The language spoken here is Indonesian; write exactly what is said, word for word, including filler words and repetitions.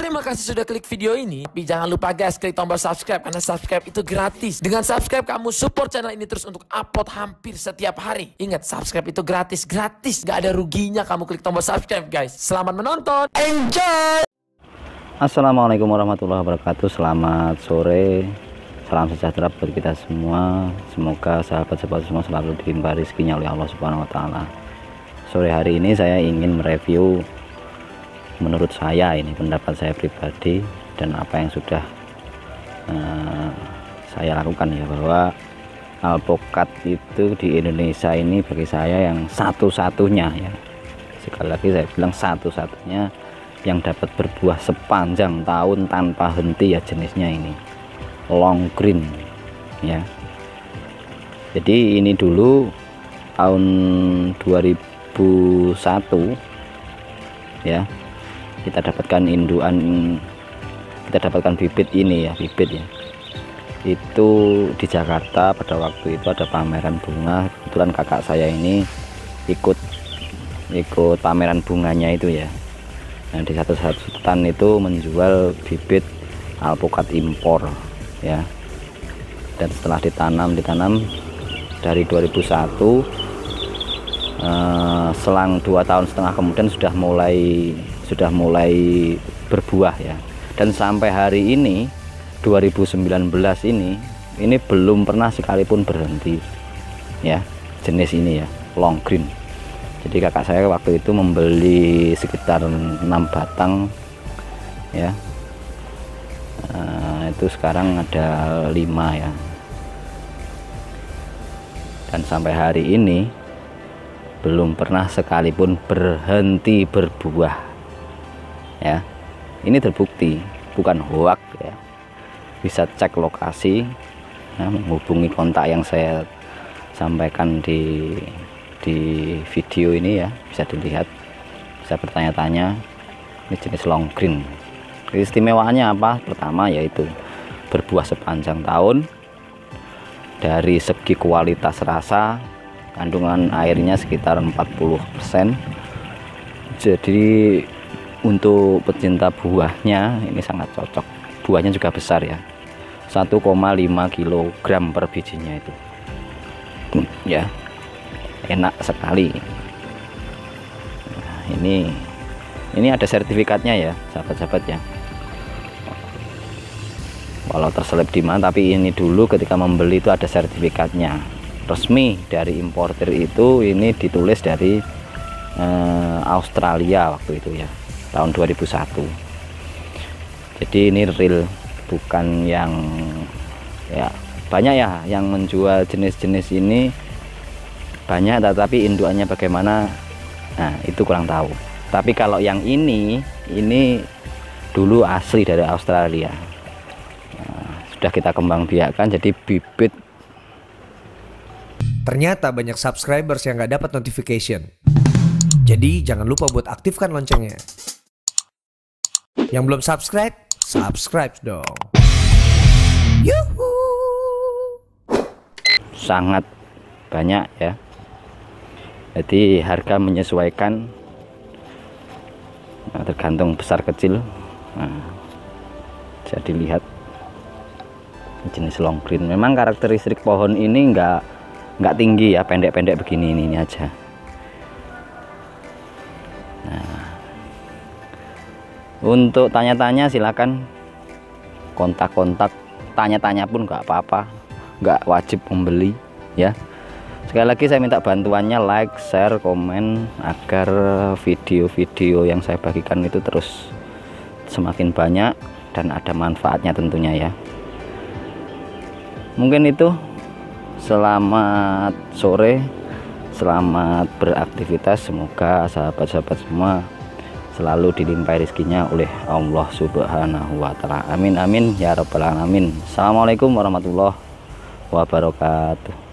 Terima kasih sudah klik video ini. Tapi jangan lupa guys, klik tombol subscribe karena subscribe itu gratis. Dengan subscribe kamu support channel ini terus untuk upload hampir setiap hari. Ingat, subscribe itu gratis, gratis, gak ada ruginya kamu klik tombol subscribe guys. Selamat menonton, enjoy. Assalamualaikum warahmatullahi wabarakatuh. Selamat sore, salam sejahtera buat kita semua. Semoga sahabat-sahabat semua selalu dilimpahi rezekinya oleh Allah Subhanahu Wa Taala. Sore hari ini saya ingin mereview, menurut saya ini pendapat saya pribadi dan apa yang sudah uh, saya lakukan ya, bahwa alpukat itu di Indonesia ini bagi saya yang satu-satunya ya, sekali lagi saya bilang satu-satunya yang dapat berbuah sepanjang tahun tanpa henti ya, jenisnya ini long green ya. Jadi ini dulu tahun dua ribu satu ya, kita dapatkan induan, kita dapatkan bibit ini ya, bibit ya, itu di Jakarta. Pada waktu itu ada pameran bunga, kebetulan kakak saya ini ikut ikut pameran bunganya itu ya. Nah, di satu-satu stand itu menjual bibit alpukat impor ya, dan setelah ditanam ditanam dari dua ribu satu, eh, selang dua tahun setengah kemudian sudah mulai sudah mulai berbuah ya, dan sampai hari ini dua ribu sembilan belas ini ini belum pernah sekalipun berhenti ya, jenis ini ya, long green. Jadi kakak saya waktu itu membeli sekitar enam batang ya, nah, itu sekarang ada lima ya, dan sampai hari ini belum pernah sekalipun berhenti berbuah ya. Ini terbukti, bukan hoak ya, bisa cek lokasi ya, menghubungi kontak yang saya sampaikan di di video ini ya, bisa dilihat, bisa bertanya-tanya. Ini jenis long green. Istimewaannya apa? Pertama yaitu berbuah sepanjang tahun, dari segi kualitas rasa, kandungan airnya sekitar empat puluh persen. Jadi untuk pecinta buahnya ini sangat cocok. Buahnya juga besar ya, satu koma lima kilogram per bijinya itu ya, enak sekali. Nah, ini ini ada sertifikatnya ya sahabat-sahabat ya, walau terselip di mana, tapi ini dulu ketika membeli itu ada sertifikatnya resmi dari importer itu. Ini ditulis dari eh, Australia waktu itu ya, tahun dua ribu satu. Jadi ini real, bukan yang ya, banyak ya yang menjual jenis-jenis ini banyak, tetapi induannya bagaimana, nah itu kurang tahu. Tapi kalau yang ini ini dulu asli dari Australia. Nah, sudah kita kembang biakan jadi bibit. Ternyata banyak subscribers yang nggak dapat notification. Jadi jangan lupa buat aktifkan loncengnya. Yang belum subscribe, subscribe dong. Yuhu. Sangat banyak ya. Jadi harga menyesuaikan, nah, tergantung besar kecil. Nah, bisa dilihat jenis long green. Memang karakteristik pohon ini enggak enggak tinggi ya, pendek-pendek begini ini, ini aja. Nah, untuk tanya-tanya silakan kontak-kontak, tanya-tanya pun nggak apa-apa, nggak wajib membeli ya. Sekali lagi saya minta bantuannya, like, share, komen, agar video-video yang saya bagikan itu terus semakin banyak dan ada manfaatnya tentunya ya. Mungkin itu. Selamat sore, selamat beraktivitas. Semoga sahabat-sahabat semua selalu dilimpahi rezekinya oleh Allah Subhanahu Wa Taala. Amin amin ya rabbal alamin. Assalamualaikum warahmatullahi wabarakatuh.